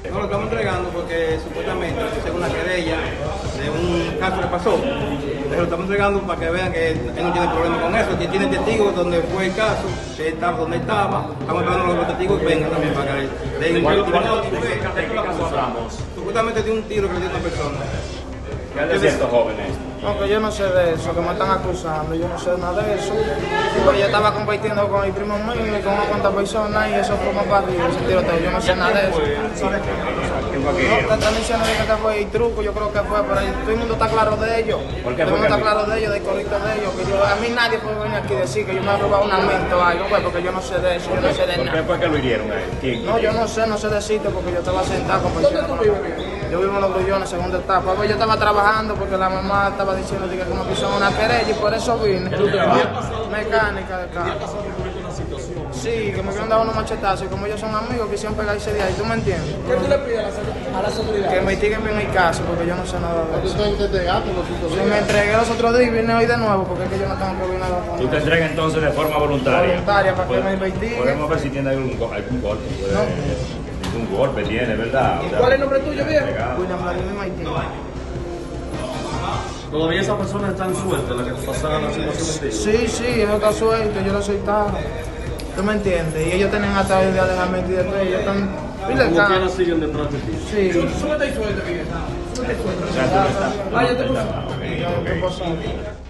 No, lo estamos entregando porque supuestamente según una querella de un caso que pasó, lo estamos entregando para que vean que él no tiene problema con eso, que tiene testigos donde fue el caso, que estaba donde estaba. Estamos esperando los testigos y vengan también para que den ¿De qué caso hablamos? supuestamente de un tiro que le dio a una persona. ¿Qué es de estos jóvenes? No, que yo no sé de eso, que me están acusando, yo no sé nada de eso. Porque yo estaba compitiendo con mi primo mío y con unas cuantas personas y eso fue más para arriba, ese tiroteo, yo no sé nada de eso. No, te están diciendo que fue el truco, yo creo que fue, pero todo el mundo está claro de ello. ¿Por qué? Todo el mundo está claro de ello, del correcto de ellos. Que a mí nadie puede venir aquí a decir que yo me he robado un aumento o algo, pues, porque yo no sé de eso, yo no sé de ¿Por qué nada. fue que lo hirieron a él? ¿Quién? No, yo no sé decirte porque yo estaba sentado con personas. Yo vivo en Los Grullones, segunda etapa. Pues yo estaba trabajando porque la mamá estaba diciendo que me pusieron una querella y por eso vine. Mecánica de carro. Sí, que me querían dar unos machetazos y como ellos son amigos quisieron pegarse de ahí, ¿tú me entiendes? ¿Qué tú le pides a la seguridad? Que me investiguen bien el caso porque yo no sé nada de eso. ¿Tú te entregaste los Si me entregué los otros días y vine hoy de nuevo porque es que yo no tengo que venir nada con ¿Tú te entregas entonces de forma voluntaria? Voluntaria, para que me investiguen. Podemos ver si tiene algún golpe. Ningún golpe tiene, ¿verdad? O sea, ¿Cuál es el nombre tuyo, viejo? entregado. William Vladimir Maití. Todavía esas personas están sueltas, las que pasaron la situación. Sí, eso está suelto, yo lo soltaba. ¿Tú me entiendes? Y ellos tienen hasta el día de dejarme mentir después, ellos están... Como quiera siguen detrás de ti. Sí. Súbete y suelta, viejo. Súbete y suelta. O sea, tú no estás- Ah, ya te tú no puse. estás- ok, ¿Qué ok. pasó?